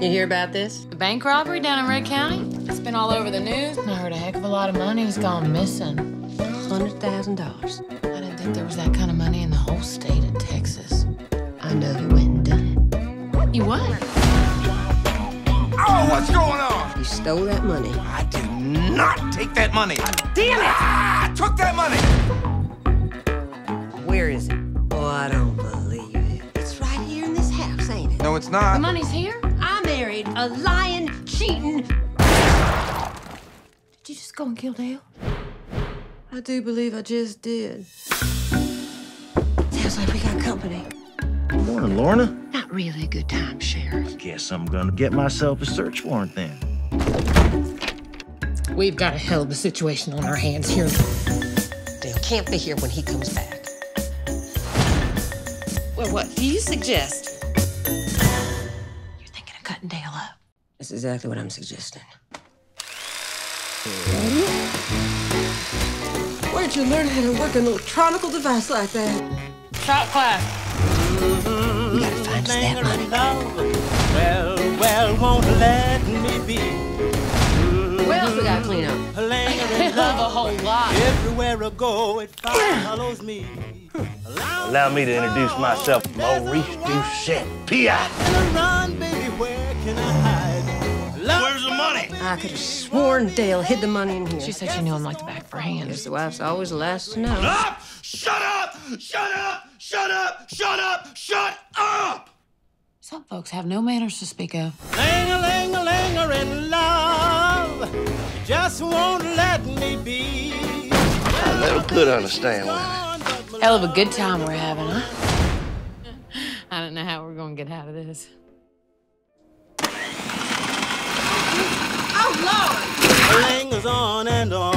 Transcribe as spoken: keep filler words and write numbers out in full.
You hear about this? The bank robbery down in Red County? It's been all over the news. I heard a heck of a lot of money's gone missing. one hundred thousand dollars. I didn't think there was that kind of money in the whole state of Texas. I know who went and done it. You what? Oh, what's going on? You stole that money. I did not take that money. Damn it! Ah, I took that money! Where is it? Oh, I don't believe it. It's right here in this house, ain't it? No, it's not. The money's here? I married a lying, cheating... Did you just go and kill Dale? I do believe I just did. Sounds like we got company. Good morning, Lorna. Not really a good time, Sheriff. Guess I'm gonna get myself a search warrant then. We've got a hell of a situation on our hands here. Dale can't be here when he comes back. Well, what do you suggest? You're thinking of cutting Dale up. That's exactly what I'm suggesting. Where'd you learn how to work an electronic device like that? Shop class. We gotta find us that money. Well, well, won't let me be. What else we gotta clean up? Hell of a whole lot. Everywhere I go, it follows me. Allow me to introduce myself, Maurice Doucette, P I Run, baby, where can I hide? Where's the money? I could have sworn Dale hid the money in here. She said she knew him like the back of her hand. Guess the wife's always the last to know. Up! Shut up! Shut up! Shut up! Shut up! Shut up! Some folks have no manners to speak of. Ling-a-ling-a-linger in love, just won't let me be. I never could understand women. Hell of a good time we're having, huh? I don't know how we're gonna get out of this. Lingers on and on.